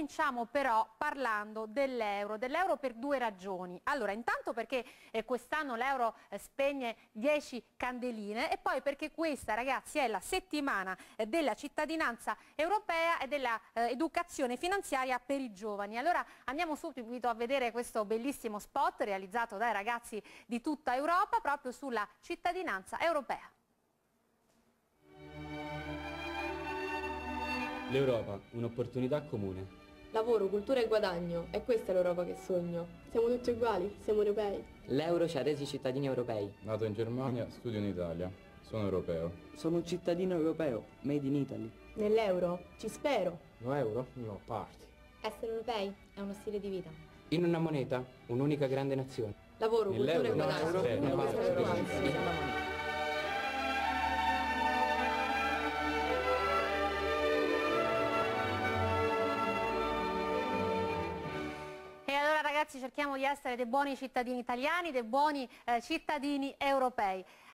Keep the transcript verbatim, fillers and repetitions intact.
cominciamo però parlando dell'euro, dell'euro per due ragioni. Allora, intanto perché eh, quest'anno l'euro eh, spegne dieci candeline e poi perché questa, ragazzi, è la settimana eh, della cittadinanza europea e dell'educazione finanziaria per i giovani. Allora andiamo subito a vedere questo bellissimo spot realizzato dai ragazzi di tutta Europa proprio sulla cittadinanza europea. L'Europa, un'opportunità comune. Lavoro, cultura e guadagno, è questa l'Europa che sogno. Siamo tutti uguali, siamo europei. L'euro ci ha resi cittadini europei. Nato in Germania, studio in Italia. Sono europeo. Sono un cittadino europeo, made in Italy. Nell'euro ci spero. No euro? No party. Essere europei è uno stile di vita. In una moneta, un'unica grande nazione. Lavoro, cultura e guadagno, no, è questa l'Europa che sogno. E allora ragazzi cerchiamo di essere dei buoni cittadini italiani, dei buoni eh, cittadini europei.